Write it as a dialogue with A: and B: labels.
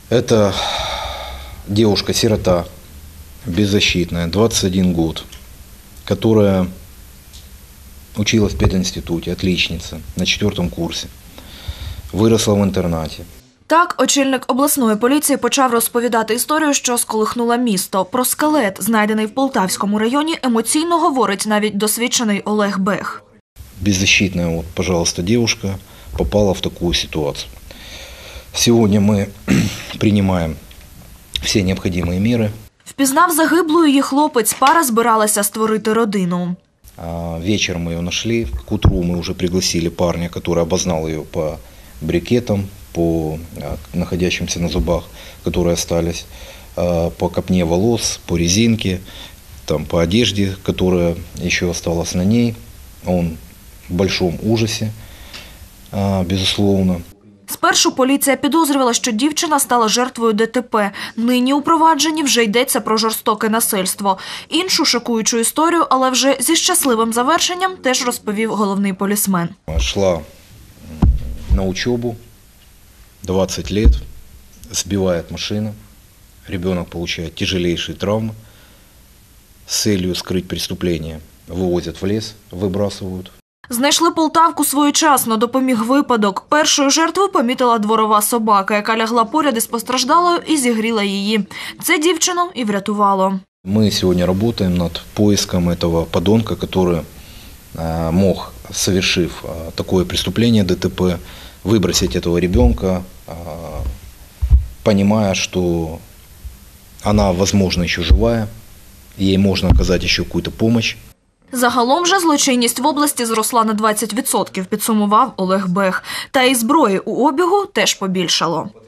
A: Это девушка-сирота, беззащитная, 21 год, которая училась в пединституте, отличница, на 4 курсе, выросла в интернате.
B: Так, очільник обласної поліції почав розповідати історію, що сколихнула місто. Про скелет, знайдений в Полтавському районі, емоційно говорить навіть досвідчений Олег Бех.
A: Беззащитная, вот, пожалуйста, девушка попала в такую ситуацию. Сегодня мы принимаем все необходимые меры.
B: Впізнав загиблу її хлопець, пара збиралася створити родину.
A: Вечером мы ее нашли, к утру мы уже пригласили парня, который обознал ее по брикетам, по находящимся на зубах, которые остались, по копне волос, по резинке, там, по одежде, которая еще осталась на ней. Он в большом ужасе, безусловно.
B: Спершу поліція підозрювала, що дівчина стала жертвою ДТП. Нині у провадженні вже йдеться про жорстоке насильство. Іншу шокуючу історію, але вже зі щасливим завершенням, теж розповів головний полісмен.
A: Шла на учебу, 20 лет, сбивает машина, ребенок получает тяжелейшие травмы, с целью скрыть преступление вывозят в лес, выбрасывают.
B: Знайшли Полтавку своєчасно, допоміг випадок. Першою жертвою помітила дворова собака, яка лягла поряд із постраждалою і зігріла її. Це дівчину і врятувало.
A: Мы сегодня работаем над поиском этого подонка, который мог, совершив такое преступление ДТП, выбросить этого ребенка, понимая, что она, возможно, еще живая, ей можно оказать еще какую-то помощь.
B: Загалом же злочинність в області зросла на 20%, підсумував Олег Бех. Та і зброї у обігу теж побільшало.